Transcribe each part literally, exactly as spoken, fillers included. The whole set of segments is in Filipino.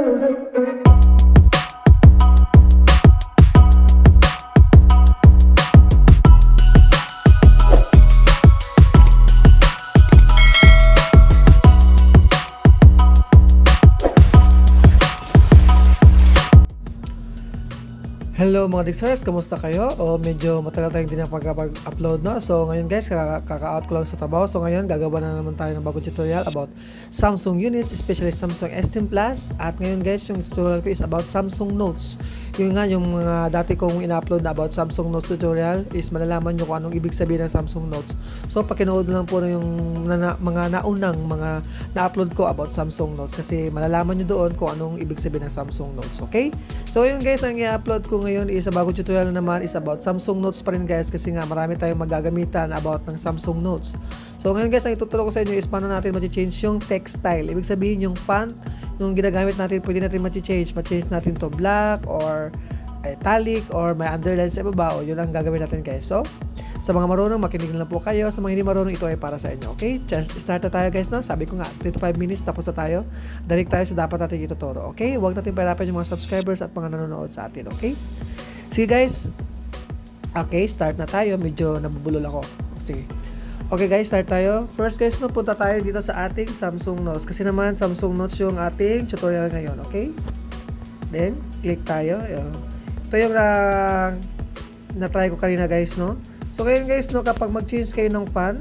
Hello mga Dixers, kamusta kayo? O medyo matagal tayong hindi nakapag-upload, no? So ngayon guys, kaka-out ko lang sa trabaho. So ngayon, gagawa na naman tayo ng bagong tutorial about Samsung units, especially Samsung S ten Plus. At ngayon guys, yung tutorial ko is about Samsung Notes. Yung nga, yung mga dati kong in-upload na about Samsung Notes tutorial is malalaman nyo kung anong ibig sabihin ng Samsung Notes. So pakinood lang po na yung na, na, mga naunang mga na-upload ko about Samsung Notes, kasi malalaman nyo doon kung anong ibig sabihin ng Samsung Notes, okay? So ngayon guys, ang i-upload ko ngayon is a bagong tutorial na naman is about Samsung Notes pa rin guys, kasi nga marami tayong magagamitan about ng Samsung Notes. So ngayon guys, ang ituturo ko sa inyo is paano natin ma-change yung text style. Ibig sabihin yung font, yung ginagamit natin, pwede natin ma-change. Ma-change natin to black or italic or may underline sa ibaba, o yun ang gagawin natin guys. So sa mga marunong, makinig na lang po kayo. Sa mga hindi marunong, ito ay para sa inyo, okay? Just start na tayo guys, no? Sabi ko nga, three to five minutes tapos na tayo. Direct tayo sa dapat natin ituturo, okay? Huwag natin pahirapan yung mga subscribers at mga nanonood sa atin, okay? Sige guys. Okay, start na tayo. Medyo nabubulol ako. Sige. Okay guys, start tayo. First guys, no, punta tayo dito sa ating Samsung Notes. Kasi naman, Samsung Notes yung ating tutorial ngayon, okay? Then, click tayo. Ito yung uh, na-try ko kanina guys, no? So ngayon guys, no, kapag mag-change kayo ng font,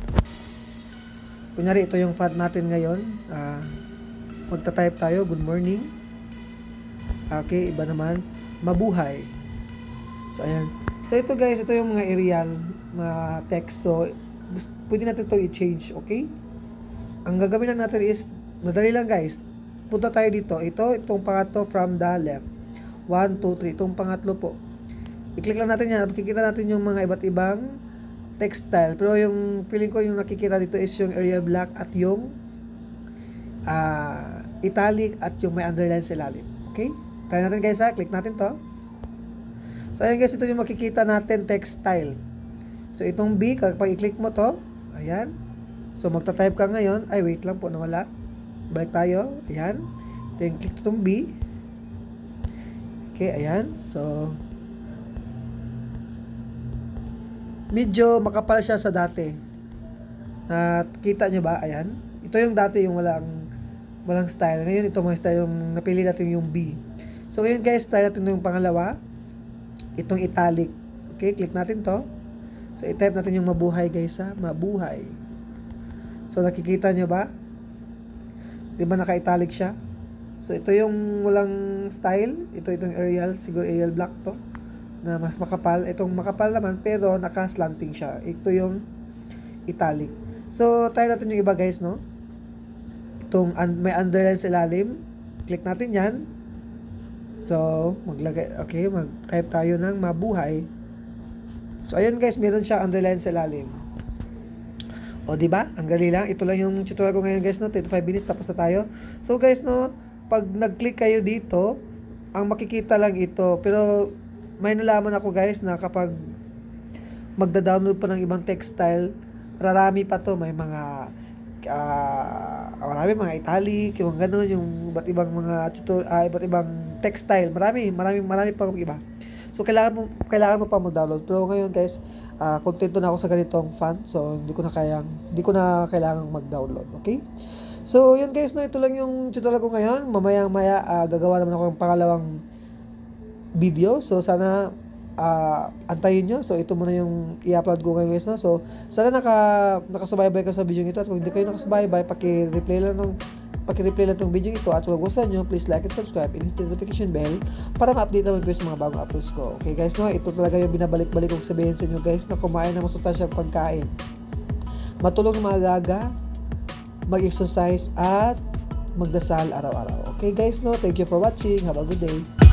kunyari ito yung font natin ngayon, uh, magta-type tayo, good morning. Okay, iba naman, mabuhay. So ayan. So ito guys, ito yung mga aerial, mga text. So pwede natin ito i-change, okay? Ang gagawin lang natin is, madali lang guys, punta tayo dito. Ito, itong pangatlo from the left. one, two, three, itong pangatlo po. I-click lang natin yan. Makikita natin yung mga iba't ibang text style. Pero yung feeling ko yung nakikita dito is yung Arial Black at yung uh, italic at yung may underline sa ilalim. Okay? Try natin guys ha. Click natin to. So ayan guys, ito yung makikita natin text style. So itong B, kapag i-click mo to, ayan. So magta-type ka ngayon. Ay wait lang po, nawala. Balik tayo. Ayan. Then click itong B. Okay, ayan. So medyo makapal siya sa dati. At kita nyo ba? Ayan. Ito yung dati, yung walang walang style. Ngayon, ito mga style yung napili natin yung B. So, ngayon guys, style natin yung pangalawa. Itong italic. Okay, click natin to. So, i-type natin yung mabuhay guys ha. Mabuhay. So, nakikita nyo ba? Di ba naka-italic siya? So, ito yung walang style. Ito, itong Arial. Siguro Arial Black to, na mas makapal. Itong makapal naman pero naka-slanting siya. Ito yung italic. So, try natin yung iba guys, no? Itong un may underline sa ilalim. Click natin yan. So, maglagay, okay, mag-type tayo ng mabuhay. So, ayun guys, meron siya underline sa ilalim. O, diba? Ang gali lang. Ito lang yung tutorial ko ngayon guys, no? three to five minutes, tapos na tayo. So, guys, no? Pag nag-click kayo dito, ang makikita lang ito. Pero, may nalaman ako guys na kapag magda-download pa ng ibang text style, rarami pa to. May mga uh, marami mga italic, yung gano'n, yung iba't ibang mga uh, iba't ibang text style. Marami, marami, marami pa iba. So kailangan mo kailangan mo pa mag-download. Pero ngayon guys, uh, kontento na ako sa ganitong font. So hindi ko na kayang hindi ko na kailangang mag-download, okay? So yun guys, no, ito lang yung tutorial ko ngayon. Mamaya-maya uh, gagawa naman ako ng pangalawang video. So sana uh, antayin nyo. So ito muna yung i-upload ko ngayon guys, no? So sana naka nakasubaybay ka sa video ito, at kung hindi kayo nakasubaybay, paki-replay lang ng paki-replay lang tong video ito, at kung gusto nyo, please like and subscribe and hit the notification bell para ma-update naman kayo sa mga bagong uploads ko. Okay guys, no? Ito talaga yung binabalik-balik kong sabihin sa inyo guys, na kumain ng masustansyang pagkain, matulog ng maaga, mag-exercise at magdasal araw-araw. Okay guys, no? Thank you for watching. Have a good day.